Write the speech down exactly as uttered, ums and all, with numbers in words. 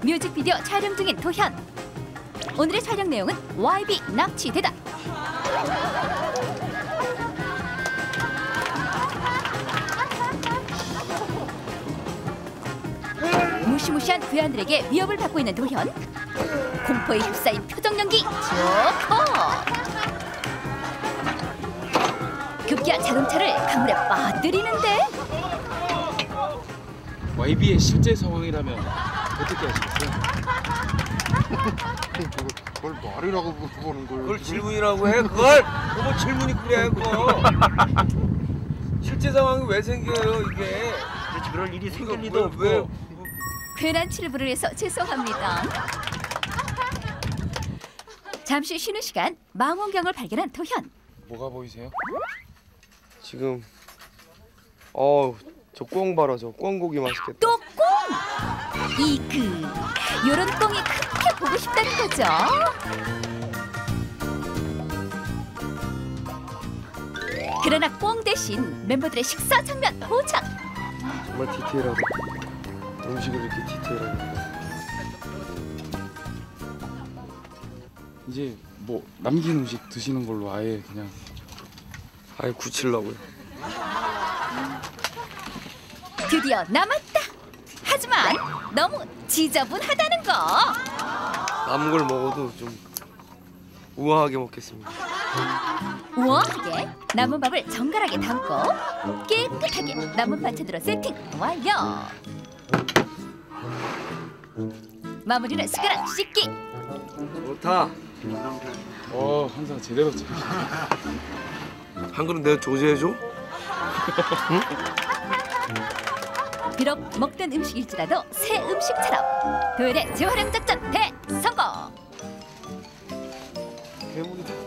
뮤직비디오 촬영 중인 도현. 오늘의 촬영 내용은 와이비 납치되다. 무시무시한 괴한들에게 위협을 받고 있는 도현. 공포에 휩싸인 표정 연기 좋고. 급기야 자동차를 강물에 빠뜨리는데. 와이비의 실제 상황이라면 어떻게 하시겠어요? 그걸 말이라고 물어보는 걸. 그걸 질문이라고 해? 그걸? 그거 질문이 그래 그거. 실제 상황이 왜 생겨요 이게? 그럴 일이 생길 왜, 리도 왜? 없고. 괜한 칠부를 해서 죄송합니다. 잠시 쉬는 시간 망원경을 발견한 도현. 뭐가 보이세요? 지금 어우 저 꽁 봐라 저 꽁고기 맛있겠다. 또 꽁! 이그 요런 꽁이 그렇게 보고 싶다는 거죠? 그러나 꽁 대신 멤버들의 식사 장면 포착. 정말 디테일하다. 음식을 이렇게 디테일하게. 이제 뭐 남긴 음식 드시는 걸로 아예 그냥 아예 굳히려고요. 드디어 남았다. 하지만 너무 지저분하다는 거. 남은 걸 먹어도 좀 우아하게 먹겠습니다. 우아하게 남은 밥을 정갈하게 담고 깨끗하게 남은 반찬으로 세팅 완료. 마무리는 숟가락 씻기. 좋다. 어 항상 제대로 찍으시네. 한 그릇 내가 조제해줘? 응? 비록 먹던 음식일지라도 새 음식처럼 도현의 재활용 작전 대성공. 괴물이다.